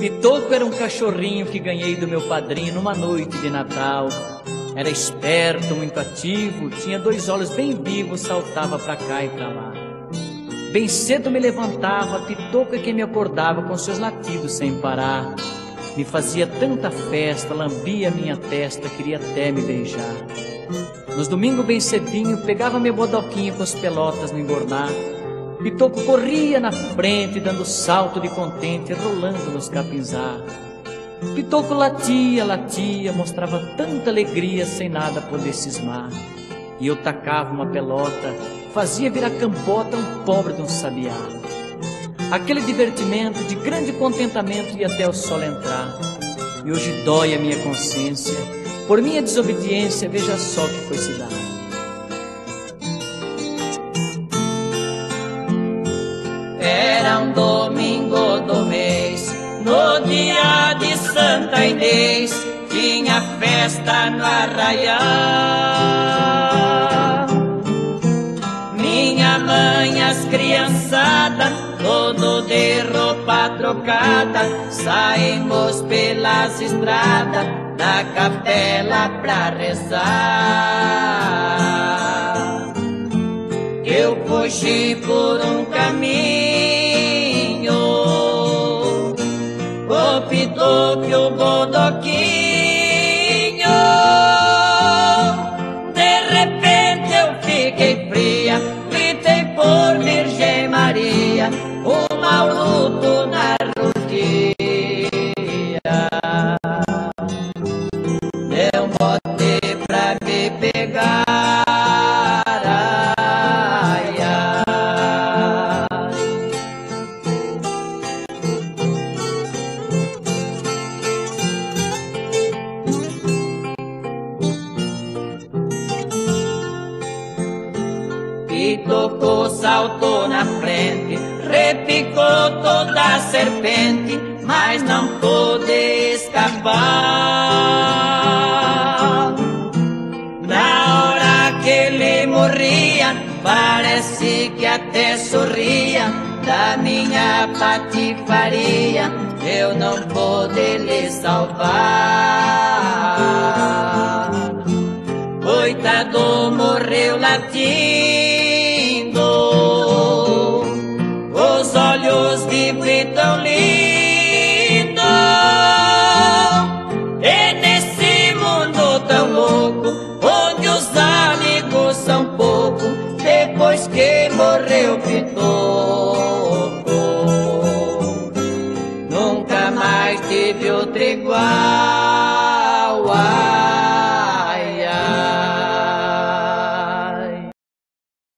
Pitoco era um cachorrinho que ganhei do meu padrinho numa noite de Natal. Era esperto, muito ativo, tinha 2 olhos bem vivos, saltava pra cá e pra lá. Bem cedo me levantava, Pitoco é quem me acordava com seus latidos sem parar. Me fazia tanta festa, lambia minha testa, queria até me beijar. Nos domingos bem cedinho, pegava meu bodoquinho com as pelotas no engordar. Pitoco corria na frente, dando salto de contente, rolando nos capinzá. Pitoco latia, latia, mostrava tanta alegria, sem nada poder cismar. E eu tacava uma pelota, fazia virar campota um pobre de um sabiá. Aquele divertimento de grande contentamento ia até o sol entrar. E hoje dói a minha consciência, por minha desobediência, veja só que foi se dar. Era um domingo do mês, no dia de Santa Inês, tinha festa no arraial. Minha mãe, as criançadas, todo de roupa trocada, saímos pelas estradas da capela pra rezar. Eu fugi por um caminho, o Pitoco e o bodoquinho. De repente eu fiquei fria, gritei por Virgem Maria, o mau luto na rodilha. Deu um bote pra me pegar. Pitoco saltou na frente, repicou toda a serpente, mas não pôde escapar. Na hora que ele morria, parece que até sorria. Da minha patifaria, eu não pude lhe salvar. Coitado, morreu latindo, os olhos vivos tão lindo. E nesse mundo tão louco, onde os amigos são pouco, depois que morreu Pitoco, nunca mais tive outro igual.